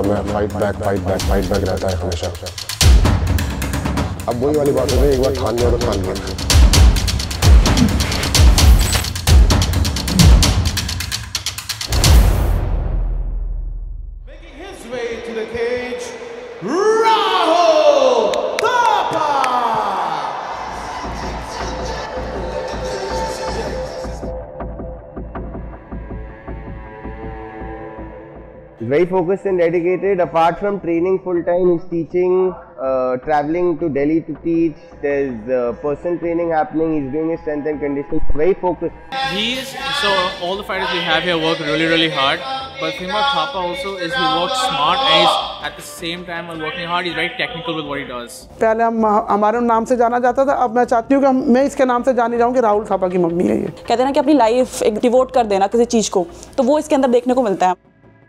मैं fight back रहता है हमेशा। अब वही वाली बात हो गई, एक बार ठान लिया तो ठान लिया। Very focused and dedicated. Apart from training full time, he's teaching, traveling to Delhi to teach. There's personal training happening. He's doing his strength and conditioning. Very focused. So all the fighters we have here work really hard. But Fimar Thapa also is he works smart and he's at the same time while working hard, he's very technical with what he does. पहले हमारे नाम से जाना जाता था, अब मैं चाहती हूँ कि मैं इसके नाम से जानी जाऊँ कि राहुल थापा की मम्मी है ये। कहते हैं ना कि अपनी लाइफ एक डिवोट कर देना किसी चीज़ को, तो वो इसके अंदर देखने को मिलता है।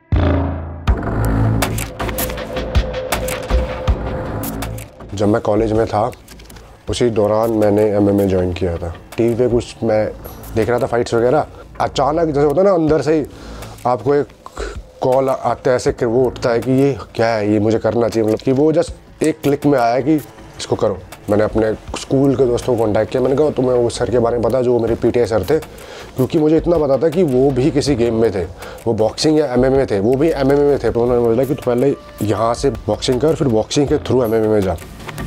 जब मैं कॉलेज में था उसी दौरान मैंने MMA ज्वाइन किया था। टीवी पे कुछ मैं देख रहा था फाइट्स वगैरह, अचानक जैसे होता है ना अंदर से ही आपको एक कॉल आता है, ऐसे वो उठता है कि ये क्या है, ये मुझे करना चाहिए। मतलब कि वो जस्ट एक क्लिक में आया कि इसको करो। मैंने अपने स्कूल के दोस्तों को कॉन्टैक्ट किया, मैंने कहा तुम्हें उस सर के बारे में पता जो मेरे PTA सर थे, क्योंकि मुझे इतना पता था कि वो भी किसी गेम में थे, वो बॉक्सिंग या MMA में थे, वो भी MMA में थे। तो उन्होंने बोला कि तू पहले यहाँ से बॉक्सिंग कर, फिर बॉक्सिंग के थ्रू MMA में जा।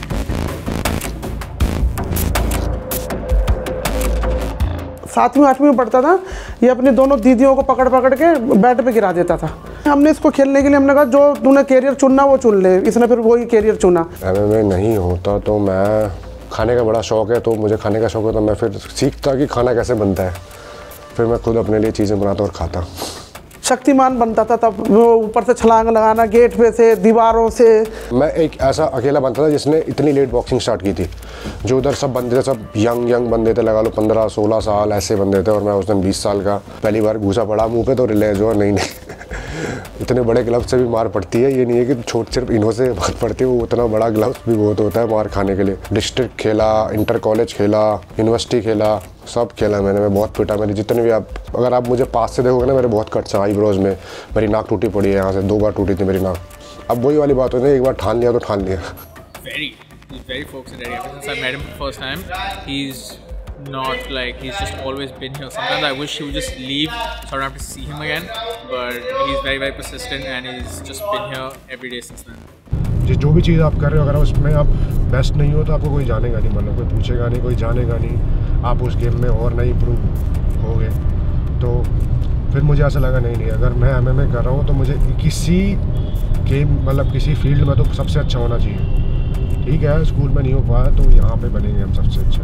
सातवीं आठवीं में पढ़ता था, ये अपनी दोनों दीदियों को पकड़ के बेड पे गिरा देता था। हमने इसको खेलने के लिए हमने कहा जो तूने कैरियर चुनना वो चुन ले, इसने फिर वही कैरियर चुना। MMA नहीं होता तो मैं, खाने का बड़ा शौक है तो मुझे खाने का शौक है, तो मैं फिर सीखता कि खाना कैसे बनता है, फिर मैं खुद अपने लिए चीज़ें बनाता और खाता। शक्तिमान बनता था तब, वो ऊपर से छलांग लगाना गेट पे से, दीवारों से। मैं एक ऐसा अकेला बनता था जिसने इतनी लेट बॉक्सिंग स्टार्ट की थी। जो उधर सब बंदे थे, सब यंग बंदे थे, लगा लो 15-16 साल ऐसे बंदे थे, और मैं उस दिन 20 साल का। पहली बार घूसा पड़ा मुंह पे तो रियलाइज हुआ नहीं इतने बड़े ग्लव्स से भी मार पड़ती है। ये नहीं है कि छोट सिर्फ इन्हों से मार पड़ती है, वो उतना बड़ा ग्लव्स भी बहुत होता है मार खाने के लिए। डिस्ट्रिक्ट खेला, इंटर कॉलेज खेला, यूनिवर्सिटी खेला, सब खेला मैंने। मैं बहुत पिटा, मेरी जितने भी अगर आप मुझे पास से देखोगे ना, मेरे बहुत कट्स हैं आईब्रोज में, मेरी नाक टूटी पड़ी है यहाँ से, 2 बार टूटी थी मेरी नाक। अब वही वाली बात होती है, एक बार ठान लिया तो ठान लिया। He's very focused and ready. Ever since I met him for the first time, he's not like, he's just always been here. Sometimes I wish he would just leave so I don't have to see him again, but he's very persistent and he's just been here every day since then. जो भी चीज़ आप कर रहे हो, अगर उसमें आप best नहीं हो तो आपको कोई जानेगा नहीं, मतलब कोई पूछेगा नहीं, कोई जानेगा नहीं। आप उस गेम में और नहीं इम्प्रूव होगे तो फिर मुझे ऐसा लगा नहीं, अगर मैं MMA कर रहा हूँ तो मुझे किसी गेम, मतलब किसी फील्ड में तो सबसे अच्छा होना चाहिए। ठीक है, स्कूल में नहीं हो पाया तो यहाँ पे बनेंगे हम सबसे अच्छे।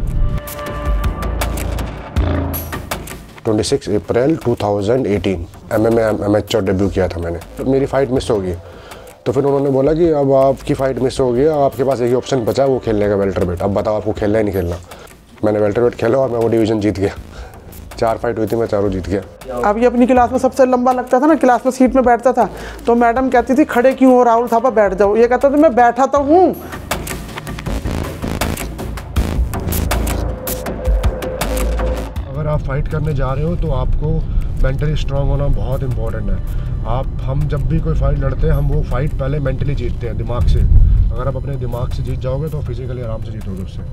26 अप्रैल 2018 MMA एमेच्योर डेब्यू किया था मैंने। तो मेरी फ़ाइट मिस हो गई, तो फिर उन्होंने बोला कि अब आपकी फ़ाइट मिस हो गई, आपके पास एक ही ऑप्शन बचा है, वो खेलने का वेल्टरवेट। अब बताओ आपको खेलना है नहीं खेलना। मैंने वेल्टरवेट खेला और मैं वो डिवीज़न जीत गया। 4 फाइट हुई थी, मैं चारों जीत गया। अब ये अपनी क्लास में सबसे लंबा लगता था ना, क्लास में सीट में बैठता था, तो मैडम कहती थी खड़े क्यों हो राहुल थापा, बैठ जाओ। ये कहता था मैं बैठा तो हूँ। अगर आप फाइट करने जा रहे हो तो आपको मेंटली स्ट्रांग होना बहुत इंपॉर्टेंट है। हम जब भी कोई फाइट लड़ते हैं, हम वो फाइट पहले मेंटली जीतते हैं, दिमाग से। अगर आप अपने दिमाग से जीत जाओगे तो फिजिकली आराम से जीतोगे उससे।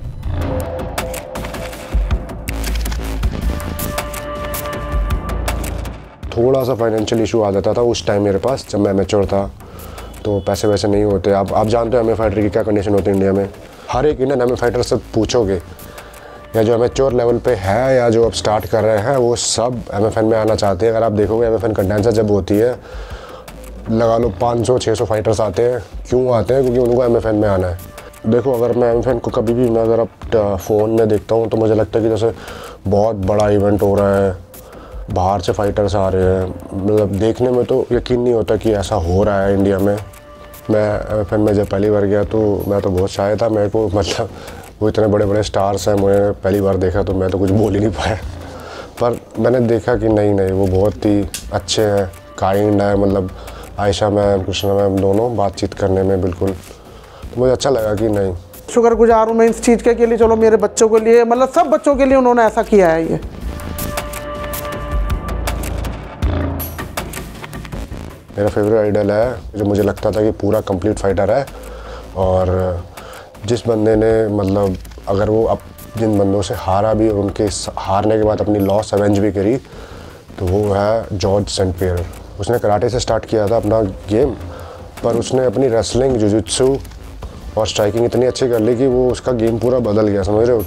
थोड़ा सा फाइनेंशियल इशू आ जाता था उस टाइम मेरे पास, जब मैं मैच्योर था, तो पैसे वैसे नहीं होते। आप जानते हो MMA फाइटर की क्या कंडीशन होती है इंडिया में। हर एक इंडियन MMA फाइटर से पूछोगे, या जो मैच्योर लेवल पे है या जो अब स्टार्ट कर रहे हैं, वो सब MFN में आना चाहते हैं। अगर आप देखोगे MFN कंटेंसर जब होती है, लगा लो 500-600 फाइटर्स आते हैं। क्यों आते हैं? क्योंकि उनको MFN में आना है। देखो, अगर मैं MFN को कभी भी मैं अगर अब फ़ोन में देखता हूँ तो मुझे लगता है कि जैसे बहुत बड़ा इवेंट हो रहा है, बाहर से फाइटर्स आ रहे हैं। मतलब देखने में तो यकीन नहीं होता कि ऐसा हो रहा है इंडिया में। मैं MFN में जब पहली बार गया तो मैं तो बहुत शाय था। मेरे को मतलब वो इतने बड़े बड़े स्टार्स हैं, मैंने पहली बार देखा तो मैं तो कुछ बोल ही नहीं पाया। पर मैंने देखा कि नहीं वो बहुत ही अच्छे हैं, काइंड है। मतलब आयशा मैम, कृष्णा मैम दोनों बातचीत करने में बिल्कुल, तो मुझे अच्छा लगा कि नहीं, शुक्रगुजार हूँ मैं इस चीज़ के लिए। चलो मेरे बच्चों के लिए, मतलब सब बच्चों के लिए उन्होंने ऐसा किया है। ये मेरा फेवरेट आइडल है, जो मुझे लगता था कि पूरा कंप्लीट फाइटर है। और जिस बंदे ने मतलब अगर वो अब जिन बंदों से हारा भी और उनके हारने के बाद अपनी लॉस अवेंज भी करी, तो वो है जॉर्ज सेंट पियर। उसने कराटे से स्टार्ट किया था अपना गेम, पर उसने अपनी रेसलिंग, जुजुत्सु और स्ट्राइकिंग इतनी अच्छी कर ली कि वो उसका गेम पूरा बदल गया, समझ रहे हो।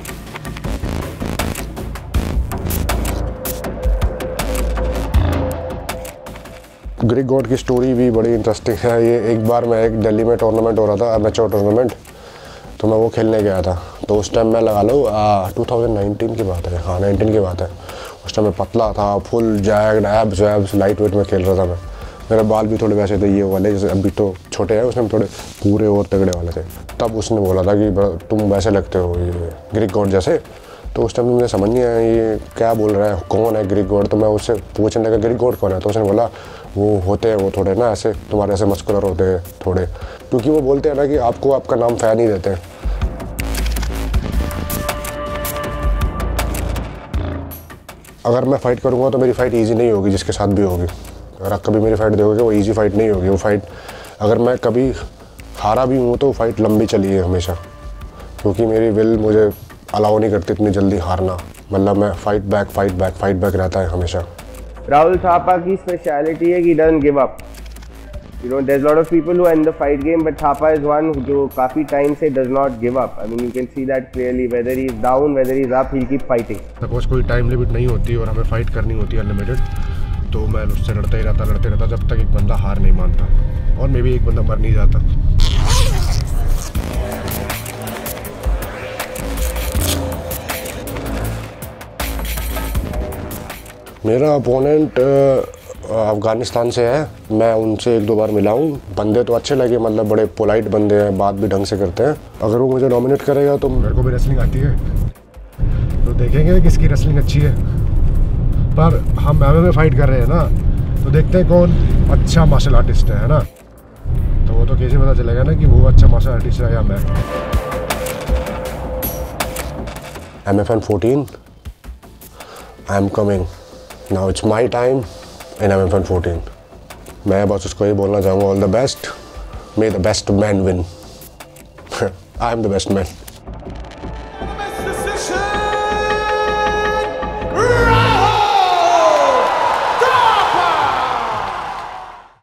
ग्रीक गॉड की स्टोरी भी बड़ी इंटरेस्टिंग है। ये एक बार मैं एक दिल्ली में टूर्नामेंट हो रहा था, अमेच्योर टूर्नामेंट, तो मैं वो खेलने गया था। तो उस टाइम मैं लगा लो 2019 की बात है, हाँ 19 की बात है। उस टाइम मैं पतला था, full jacked, abs light weight में खेल रहा था मैं। मेरे बाल भी थोड़े वैसे थे ये वाले, जैसे अभी तो छोटे हैं, उसमें थोड़े पूरे और तगड़े वाले थे। तब उसने बोला था कि तुम वैसे लगते हो ये ग्रीक गॉड जैसे। तो उस टाइम मुझे समझ नहीं आया ये क्या बोल रहा है, कौन है ग्रीक गॉड। तो मैं उससे पूछने लगा ग्रीक गॉड कौन है, तो उसने बोला वो होते हैं, वो थोड़े ना ऐसे तुम्हारे ऐसे मस्कुलर होते हैं थोड़े, क्योंकि वो बोलते हैं ना कि आपको आपका नाम फैन ही देते हैं। अगर मैं फ़ाइट करूँगा तो मेरी फ़ाइट इजी नहीं होगी, जिसके साथ भी होगी। अगर आप कभी मेरी फ़ाइट देखोगे, वो इजी फ़ाइट नहीं होगी। वो फ़ाइट अगर मैं कभी हारा भी हूँ तो वो फ़ाइट लंबी चली है हमेशा, क्योंकि मेरी विल मुझे अलाउ नहीं करती इतनी जल्दी हारना। मतलब मैं फाइट बैक रहता है हमेशा। Rahul Thapa की स्पेशलिटी है कि doesn't give up. You know, there's a lot of people who are in the fight game, but Thapa is one जो काफ़ी टाइम से does not give up. I mean, you can see that clearly. Whether he's down, whether he's up, he'll keep fighting. Suppose कोई time limit नहीं होती और हमें fight करनी होती है अनलिमिटेड, तो मैं उससे लड़ता ही रहता जब तक एक बंदा हार नहीं मानता, और मे भी एक बंदा मर नहीं जाता। मेरा अपोनेंट अफ़गानिस्तान से है। मैं उनसे एक दो बार मिला हूँ। बंदे तो अच्छे लगे, मतलब बड़े पोलाइट बंदे हैं, बात भी ढंग से करते हैं। अगर वो मुझे नॉमिनेट करेगा तो मेरे को भी रेसलिंग आती है, तो देखेंगे किसकी रेसलिंग अच्छी है। पर हम एमएमए फाइट कर रहे हैं ना, तो देखते हैं कौन अच्छा मार्शल आर्टिस्ट है ना। तो वो तो कैसे पता चलेगा ना कि वो अच्छा मार्शल आर्टिस्ट है या मैं। MFN 14 I am coming now, it's my time in MFN 14। मैं बस उसको ये बोलना चाहूँगा, all the best, may the best man win. I am the best man.